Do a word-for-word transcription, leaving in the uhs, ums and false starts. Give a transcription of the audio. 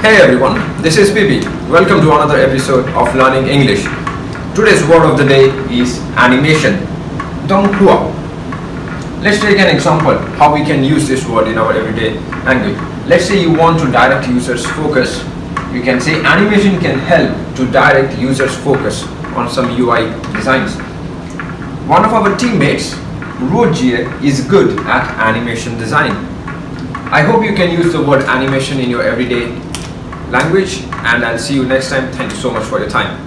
Hey everyone, this is P B. Welcome to another episode of Learning English. Today's word of the day is animation, dònghuà. Let's take an example how we can use this word in our everyday language. Let's say you want to direct users' focus. You can say animation can help to direct users' focus on some U I designs. One of our teammates, Roger, is good at animation design. I hope you can use the word animation in your everyday language, and I'll see you next time. Thank you so much for your time.